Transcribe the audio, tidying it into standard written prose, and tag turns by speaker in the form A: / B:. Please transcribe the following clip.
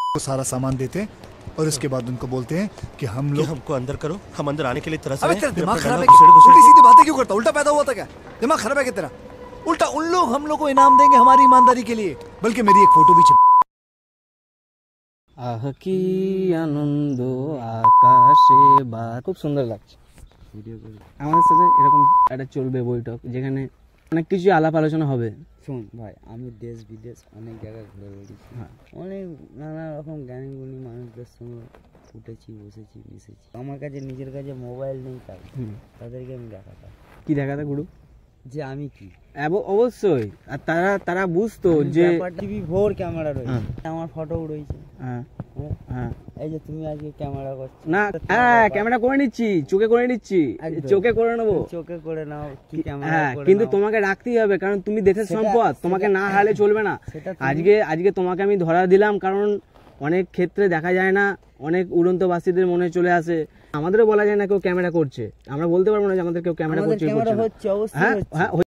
A: को सारा सामान देते हैं और उसके बाद उनको बोलते हैं कि हम लोग
B: हमको अंदर करो, हम अंदर आने के लिए तरस
A: अबे
B: रहे हैं।
A: तेरा दिमाग खराब है क्या? उल्टी सीधी बातें क्यों करता? उल्टा पैदा हुआ था क्या? दिमाग खराब है क्या तेरा? उल्टा उन लोग हम लोग को इनाम देंगे हमारी ईमानदारी के लिए, बल्कि मेरी एक फोटो भी
C: আহ কি আনন্দ আকাশে বা খুব সুন্দর লাগছে আমাদের সাথে এরকম একটা চলবে বৈঠক যেখানে অনেক কিছু আলাপ আলোচনা হবে।
D: শুন ভাই, আমি দেশ বিদেশ অনেক জায়গায় ঘুরে বেড়েছি, অনেক নানা রকম জ্ঞানী গুণী মানুষদের সঙ্গে উঠেছি, বসেছি, মিশেছি। আমার কাছে নিজের কাছে মোবাইল নেই, তাই তাদেরকে আমি দেখাতাম।
C: কি দেখাতে গুরু?
D: যে আমি কি
C: অবশ্যই। আর তারা তারা বুঝতো যে
D: টিভি ভোর ক্যামেরা রয়েছে, আমার ফটো রয়েছে।
C: হ্যাঁ হ্যাঁ,
D: এই যে তুমি আজকে ক্যামেরা করছো
C: না, হ্যাঁ ক্যামেরা করে নিচ্ছি, চোখে করে নিচ্ছি, চোখে করে নেবো,
D: চোখে করে নাও, কি ক্যামেরা
C: হ্যাঁ,
D: করে
C: কিন্তু
D: নাও।
C: তোমাকে রাখতেই হবে, কারণ তুমি দেশের সম্পদ, তোমাকে না হারালে চলবে না। আজকে তোমাকে আমি ধরা দিলাম, কারণ অনেক ক্ষেত্রে দেখা যায় না, অনেক উড়ন্তবাসীদের মনে চলে আসে, আমাদেরও বলা যায় না কেউ ক্যামেরা করছে, আমরা বলতে পারবো না যে আমাদের কেউ ক্যামেরা করছে।
D: হচ্ছে অবশ্যই।
C: হ্যাঁ হ্যাঁ।